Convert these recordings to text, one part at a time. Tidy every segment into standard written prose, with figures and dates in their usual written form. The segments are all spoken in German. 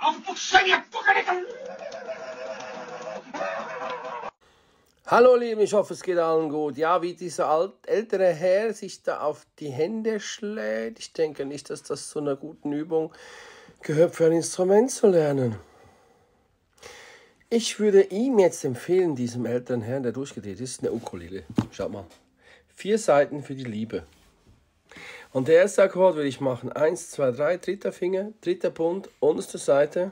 Hallo Lieben, ich hoffe es geht allen gut. Ja, wie dieser ältere Herr sich da auf die Hände schlägt. Ich denke nicht, dass das zu einer guten Übung gehört, für ein Instrument zu lernen. Ich würde ihm jetzt empfehlen, diesem älteren Herrn, der durchgedreht ist, eine Ukulele. Schaut mal. 4 Seiten für die Liebe. Und der erste Akkord würde ich machen. 1, 2, 3, dritter Finger, dritter Bund, unterste Seite.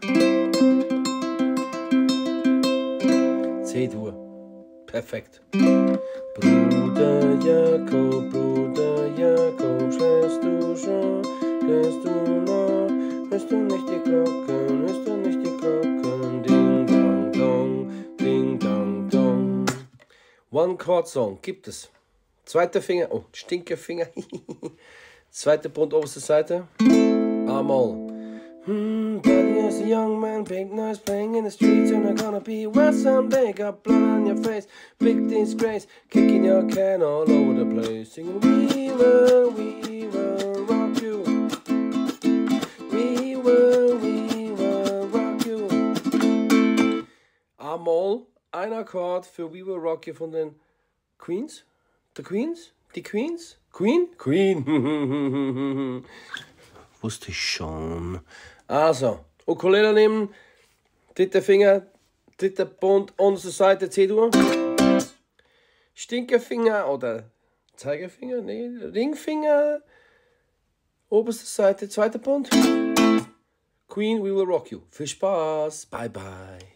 C-Dur. Perfekt. Bruder Jakob, schläfst du schon, schläfst du noch, hörst du nicht die Glocken, hörst du nicht die Glocken, ding dang dong, ding dang dong. One-Chord-Song gibt es. Zweiter Finger, oh, Stinkefinger. Zweiter Bund, oberste Seite. A-Moll. Buddy is a young man, big noise playing in the streets, and I'm gonna be well someday. Got blood on your face, big disgrace, kicking your can all over the place, singing we will rock you. We will rock you. A-Moll, ein Akkord für We Will Rock You von den Queens. The Queens? Die Queens? Queen? Queen. Wusste ich schon. Also, Ukulele nehmen, dritter Finger, dritter Bund, unterste Seite, C-Dur. Stinkefinger oder Zeigefinger, nee, Ringfinger, oberste Seite, zweiter Bund. Queen, We Will Rock You. Viel Spaß, bye bye.